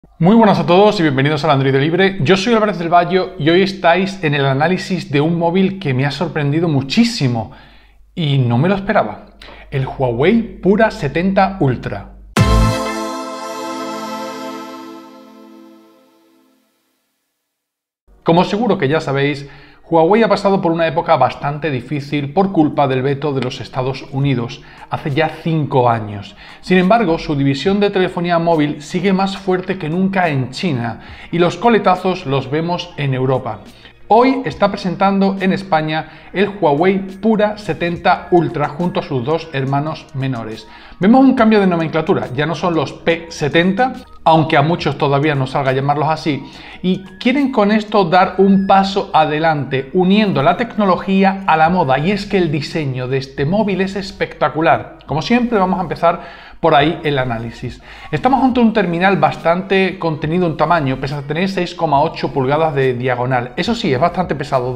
Muy buenas a todos y bienvenidos al Android Libre. Yo soy Álvarez del Valle y hoy estáis en el análisis de un móvil que me ha sorprendido muchísimo y no me lo esperaba. El Huawei Pura 70 Ultra. Como seguro que ya sabéis, Huawei ha pasado por una época bastante difícil por culpa del veto de los Estados Unidos, hace ya 5 años. Sin embargo, su división de telefonía móvil sigue más fuerte que nunca en China y los coletazos los vemos en Europa. Hoy está presentando en España el Huawei Pura 70 Ultra junto a sus dos hermanos menores. Vemos un cambio de nomenclatura, ya no son los P70, aunque a muchos todavía no salga llamarlos así, y quieren con esto dar un paso adelante, uniendo la tecnología a la moda, y es que el diseño de este móvil es espectacular. Como siempre, vamos a empezar por ahí el análisis. Estamos ante un terminal bastante contenido en tamaño, pese a tener 6,8 pulgadas de diagonal. Eso sí, es bastante pesado,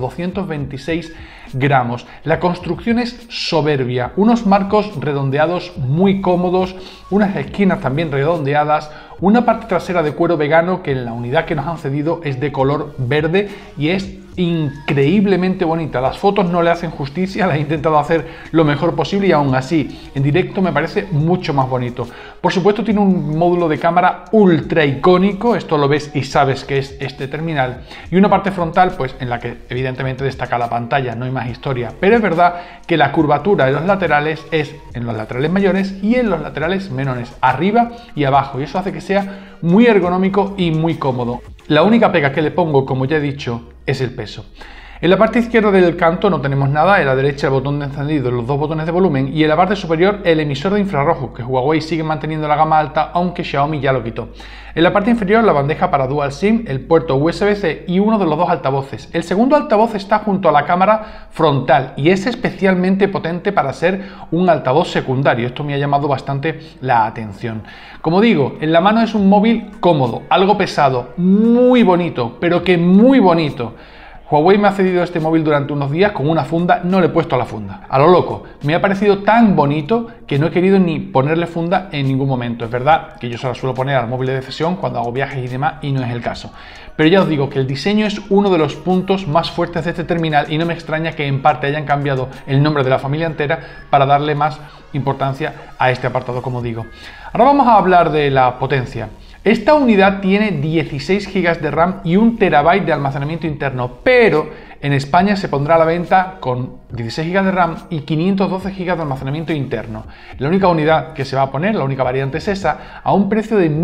226 gramos. La construcción es soberbia, unos marcos redondeados muy cómodos, unas esquinas también redondeadas, una parte trasera de cuero vegano que en la unidad que nos han cedido es de color verde y es increíblemente bonita. Las fotos no le hacen justicia, las he intentado hacer lo mejor posible y aún así en directo me parece mucho más bonito. Por supuesto tiene un módulo de cámara ultra icónico, esto lo ves y sabes que es este terminal, y una parte frontal pues en la que evidentemente destaca la pantalla, no hay más historia, pero es verdad que la curvatura de los laterales es en los laterales mayores y en los laterales menores, arriba y abajo, y eso hace que sea muy ergonómico y muy cómodo. La única pega que le pongo, como ya he dicho, es el peso. En la parte izquierda del canto no tenemos nada, en la derecha el botón de encendido, los dos botones de volumen y en la parte superior el emisor de infrarrojo, que Huawei sigue manteniendo la gama alta, aunque Xiaomi ya lo quitó. En la parte inferior la bandeja para Dual SIM, el puerto USB-C y uno de los dos altavoces. El segundo altavoz está junto a la cámara frontal y es especialmente potente para ser un altavoz secundario. Esto me ha llamado bastante la atención. Como digo, en la mano es un móvil cómodo, algo pesado, muy bonito, pero que muy bonito. Huawei me ha cedido este móvil durante unos días con una funda, no le he puesto la funda. A lo loco, me ha parecido tan bonito que no he querido ni ponerle funda en ningún momento. Es verdad que yo se la suelo poner al móvil de sesión cuando hago viajes y demás y no es el caso. Pero ya os digo que el diseño es uno de los puntos más fuertes de este terminal y no me extraña que en parte hayan cambiado el nombre de la familia entera para darle más importancia a este apartado, como digo. Ahora vamos a hablar de la potencia. Esta unidad tiene 16 GB de RAM y 1 TB de almacenamiento interno, pero en España se pondrá a la venta con 16 GB de RAM y 512 GB de almacenamiento interno. La única unidad que se va a poner, la única variante es esa, a un precio de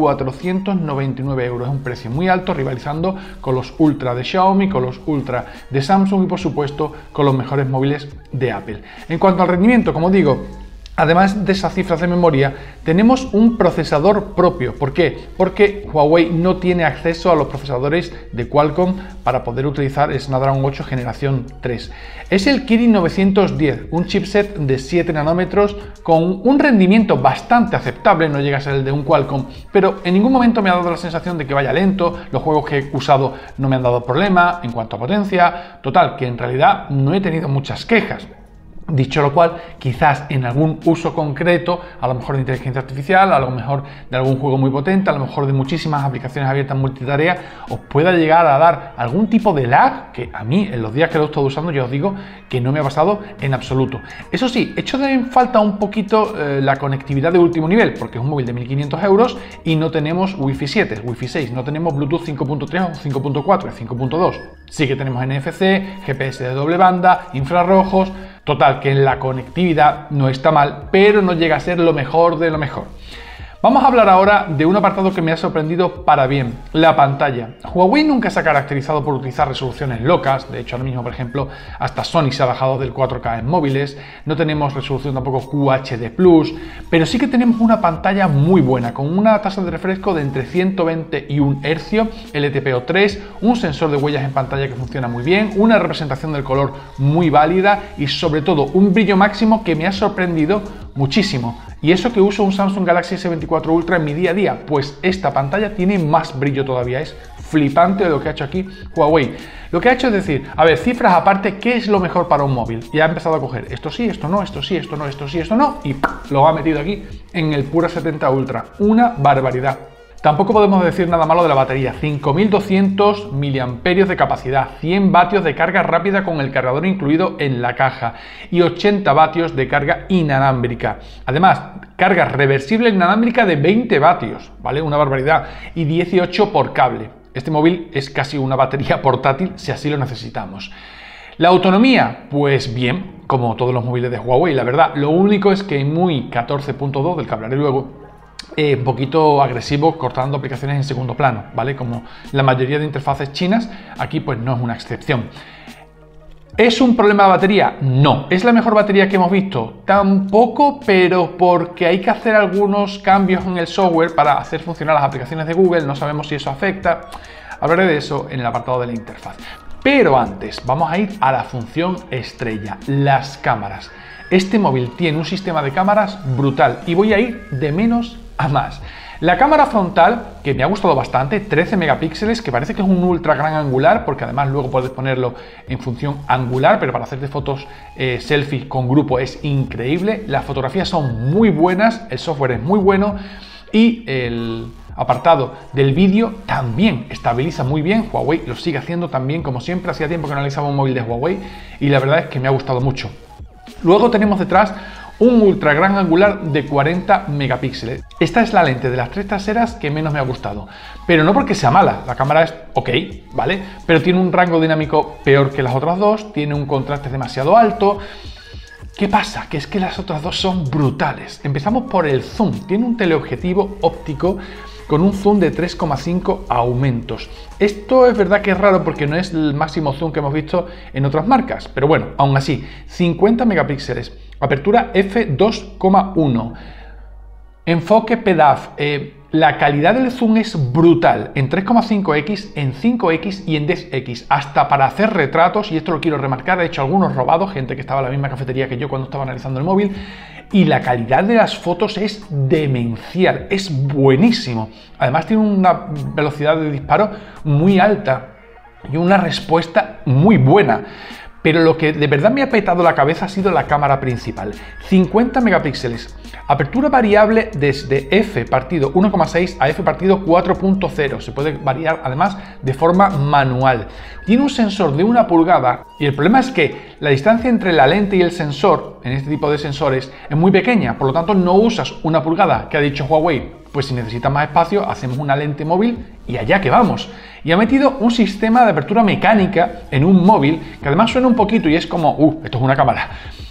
1.499 euros. Es un precio muy alto, rivalizando con los Ultra de Xiaomi, con los Ultra de Samsung y por supuesto con los mejores móviles de Apple. En cuanto al rendimiento, como digo, además de esas cifras de memoria, tenemos un procesador propio. ¿Por qué? Porque Huawei no tiene acceso a los procesadores de Qualcomm para poder utilizar Snapdragon 8 generación 3. Es el Kirin 910, un chipset de 7 nanómetros con un rendimiento bastante aceptable, no llega a ser el de un Qualcomm, pero en ningún momento me ha dado la sensación de que vaya lento, los juegos que he usado no me han dado problema en cuanto a potencia, total, que en realidad no he tenido muchas quejas. Dicho lo cual, quizás en algún uso concreto, a lo mejor de inteligencia artificial, a lo mejor de algún juego muy potente, a lo mejor de muchísimas aplicaciones abiertas multitarea, os pueda llegar a dar algún tipo de lag que a mí en los días que lo he estado usando ya os digo que no me ha pasado en absoluto. Eso sí, echo de falta un poquito la conectividad de último nivel, porque es un móvil de 1.500 euros y no tenemos Wi-Fi 7, Wi-Fi 6, no tenemos Bluetooth 5.3 o 5.4, 5.2. Sí que tenemos NFC, GPS de doble banda, infrarrojos. Total, que en la conectividad no está mal, pero no llega a ser lo mejor de lo mejor. Vamos a hablar ahora de un apartado que me ha sorprendido para bien, la pantalla. Huawei nunca se ha caracterizado por utilizar resoluciones locas, de hecho ahora mismo, por ejemplo, hasta Sony se ha bajado del 4K en móviles, no tenemos resolución tampoco QHD+, pero sí que tenemos una pantalla muy buena, con una tasa de refresco de entre 120 y 1 Hz, LTPO3, un sensor de huellas en pantalla que funciona muy bien, una representación del color muy válida y sobre todo un brillo máximo que me ha sorprendido muchísimo. Y eso que uso un Samsung Galaxy S24 Ultra en mi día a día, pues esta pantalla tiene más brillo todavía, es flipante lo que ha hecho aquí Huawei. Lo que ha hecho es decir, a ver, cifras aparte, ¿qué es lo mejor para un móvil? Y ha empezado a coger esto sí, esto no, esto sí, esto no, esto sí, esto no, y lo ha metido aquí en el Pura 70 Ultra. Una barbaridad. Tampoco podemos decir nada malo de la batería. 5200 mAh de capacidad, 100 vatios de carga rápida con el cargador incluido en la caja y 80 vatios de carga inalámbrica. Además, carga reversible inalámbrica de 20 vatios, ¿vale? Una barbaridad. Y 18 por cable. Este móvil es casi una batería portátil si así lo necesitamos. La autonomía, pues bien, como todos los móviles de Huawei, la verdad. Lo único es que MUI 14.2, del que hablaré luego, un poquito agresivo cortando aplicaciones en segundo plano, ¿vale? Como la mayoría de interfaces chinas, aquí pues no es una excepción. ¿Es un problema de batería? No. ¿Es la mejor batería que hemos visto? Tampoco, pero porque hay que hacer algunos cambios en el software para hacer funcionar las aplicaciones de Google, no sabemos si eso afecta. Hablaré de eso en el apartado de la interfaz. Pero antes, vamos a ir a la función estrella, las cámaras. Este móvil tiene un sistema de cámaras brutal y voy a ir de menos a más. La cámara frontal, que me ha gustado bastante, 13 megapíxeles, que parece que es un ultra gran angular, porque además luego puedes ponerlo en función angular, pero para hacerte fotos selfies con grupo es increíble. Las fotografías son muy buenas, el software es muy bueno y el apartado del vídeo también estabiliza muy bien. Huawei lo sigue haciendo también, como siempre. Hacía tiempo que no analizaba un móvil de Huawei y la verdad es que me ha gustado mucho. Luego tenemos detrás un ultra gran angular de 40 megapíxeles. Esta es la lente de las tres traseras que menos me ha gustado, pero no porque sea mala, la cámara es ok, ¿vale? Pero tiene un rango dinámico peor que las otras dos, tiene un contraste demasiado alto. ¿Qué pasa? Que es que las otras dos son brutales. Empezamos por el zoom, tiene un teleobjetivo óptico con un zoom de 3,5 aumentos. Esto es verdad que es raro porque no es el máximo zoom que hemos visto en otras marcas, pero bueno, aún así, 50 megapíxeles, apertura f2.1, enfoque PDAF, la calidad del zoom es brutal, en 3,5x, en 5x y en 10x, hasta para hacer retratos, y esto lo quiero remarcar, he hecho algunos robados, gente que estaba en la misma cafetería que yo cuando estaba analizando el móvil, y la calidad de las fotos es demencial, es buenísimo. Además tiene una velocidad de disparo muy alta y una respuesta muy buena. Pero lo que de verdad me ha petado la cabeza ha sido la cámara principal. 50 megapíxeles, apertura variable desde f partido 1,6 a f partido 4.0. Se puede variar además de forma manual. Tiene un sensor de 1 pulgada y el problema es que la distancia entre la lente y el sensor, en este tipo de sensores, es muy pequeña. Por lo tanto, no usas 1 pulgada, que ha dicho Huawei. Pues si necesitas más espacio, hacemos una lente móvil y allá que vamos. Y ha metido un sistema de apertura mecánica en un móvil, que además suena un poquito y es como, esto es una cámara.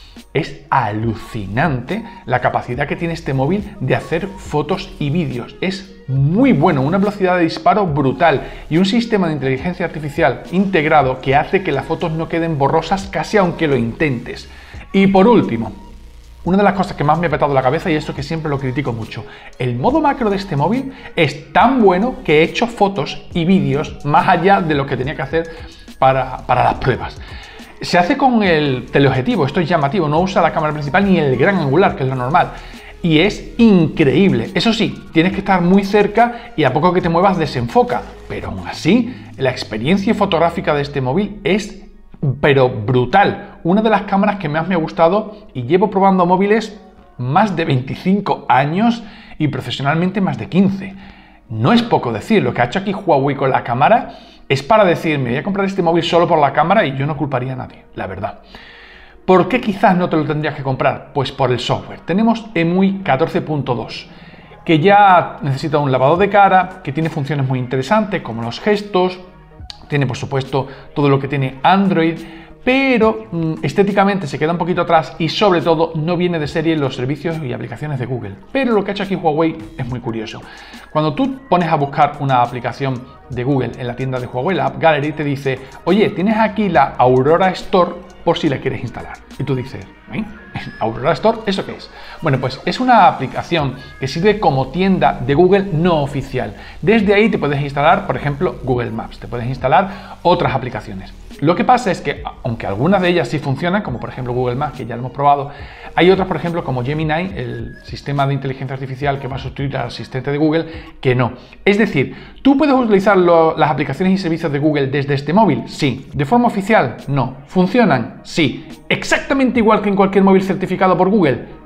Es alucinante la capacidad que tiene este móvil de hacer fotos y vídeos. Es muy bueno, una velocidad de disparo brutal y un sistema de inteligencia artificial integrado que hace que las fotos no queden borrosas casi aunque lo intentes. Y por último, una de las cosas que más me ha petado la cabeza, y esto que siempre lo critico mucho, el modo macro de este móvil es tan bueno que he hecho fotos y vídeos más allá de lo que tenía que hacer para las pruebas. Se hace con el teleobjetivo, esto es llamativo, no usa la cámara principal ni el gran angular, que es lo normal. Y es increíble. Eso sí, tienes que estar muy cerca y a poco que te muevas desenfoca. Pero aún así, la experiencia fotográfica de este móvil es pero brutal. Una de las cámaras que más me ha gustado y llevo probando móviles más de 25 años y profesionalmente más de 15. No es poco decir, lo que ha hecho aquí Huawei con la cámara es para decir, me voy a comprar este móvil solo por la cámara y yo no culparía a nadie, la verdad. ¿Por qué quizás no te lo tendrías que comprar? Pues por el software. Tenemos MUI 14.2, que ya necesita un lavado de cara, que tiene funciones muy interesantes como los gestos, tiene por supuesto todo lo que tiene Android, pero estéticamente se queda un poquito atrás y sobre todo no viene de serie en los servicios y aplicaciones de Google. Pero lo que ha hecho aquí Huawei es muy curioso. Cuando tú pones a buscar una aplicación de Google en la tienda de Huawei, la App Gallery te dice, oye, tienes aquí la Aurora Store por si la quieres instalar. Y tú dices, ¿Aurora Store? ¿Eso qué es? Bueno, pues es una aplicación que sirve como tienda de Google no oficial. Desde ahí te puedes instalar, por ejemplo, Google Maps, te puedes instalar otras aplicaciones. Lo que pasa es que, aunque algunas de ellas sí funcionan, como por ejemplo Google Maps, que ya lo hemos probado, hay otras, por ejemplo, como Gemini, el sistema de inteligencia artificial que va a sustituir al asistente de Google, que no. Es decir, ¿tú puedes utilizar las aplicaciones y servicios de Google desde este móvil? Sí. ¿De forma oficial? No. ¿Funcionan? Sí. ¿Exactamente igual que en cualquier móvil certificado por Google?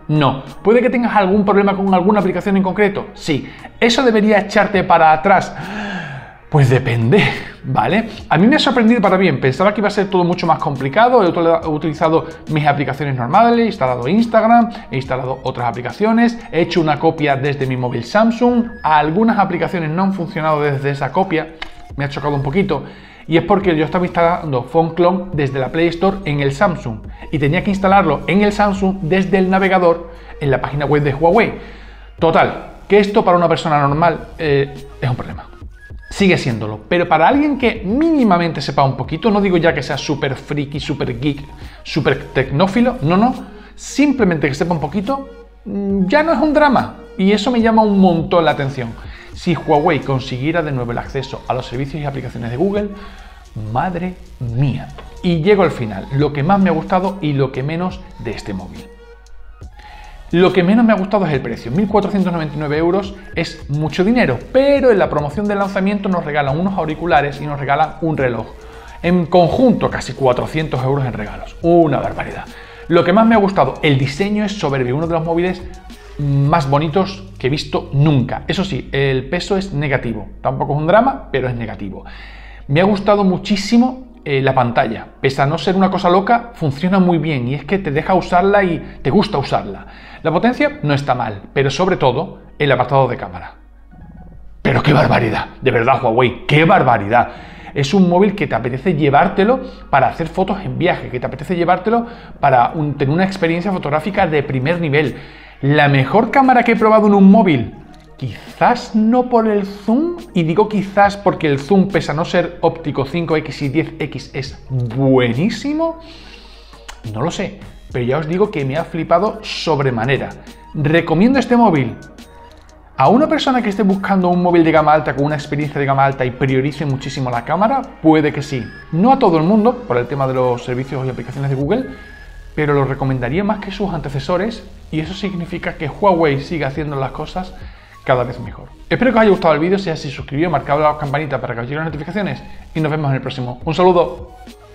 No. ¿Puede que tengas algún problema con alguna aplicación en concreto? Sí. ¿Eso debería echarte para atrás? Pues depende, ¿vale? A mí me ha sorprendido para bien. Pensaba que iba a ser todo mucho más complicado. He utilizado mis aplicaciones normales, he instalado Instagram, he instalado otras aplicaciones, he hecho una copia desde mi móvil Samsung. Algunas aplicaciones no han funcionado desde esa copia. Me ha chocado un poquito. Y es porque yo estaba instalando PhoneClone desde la Play Store en el Samsung y tenía que instalarlo en el Samsung desde el navegador en la página web de Huawei. Total, que esto para una persona normal es un problema. Sigue siéndolo, pero para alguien que mínimamente sepa un poquito, no digo ya que sea súper friki, súper geek, súper tecnófilo, no, simplemente que sepa un poquito, ya no es un drama. Y eso me llama un montón la atención. Si Huawei consiguiera de nuevo el acceso a los servicios y aplicaciones de Google, madre mía. Y llego al final, lo que más me ha gustado y lo que menos de este móvil. Lo que menos me ha gustado es el precio. 1.499 euros es mucho dinero, pero en la promoción del lanzamiento nos regalan unos auriculares y nos regalan un reloj. En conjunto, casi 400 euros en regalos. Una barbaridad. Lo que más me ha gustado, el diseño es soberbio, uno de los móviles más bonitos que he visto nunca. Eso sí, el peso es negativo. Tampoco es un drama, pero es negativo. Me ha gustado muchísimo la pantalla. Pese a no ser una cosa loca, funciona muy bien y es que te deja usarla y te gusta usarla. La potencia no está mal, pero sobre todo el apartado de cámara. Pero qué barbaridad, de verdad Huawei, qué barbaridad. Es un móvil que te apetece llevártelo para hacer fotos en viaje, que te apetece llevártelo para tener una experiencia fotográfica de primer nivel. La mejor cámara que he probado en un móvil, quizás no por el zoom, y digo quizás porque el zoom, pese a no ser óptico 5X y 10X, es buenísimo. No lo sé, pero ya os digo que me ha flipado sobremanera. ¿Recomiendo este móvil? A una persona que esté buscando un móvil de gama alta con una experiencia de gama alta y priorice muchísimo la cámara, puede que sí. No a todo el mundo, por el tema de los servicios y aplicaciones de Google, pero lo recomendaría más que sus antecesores y eso significa que Huawei sigue haciendo las cosas cada vez mejor. Espero que os haya gustado el vídeo, si es así, suscribíos, marcad la campanita para que os lleguen las notificaciones y nos vemos en el próximo. ¡Un saludo!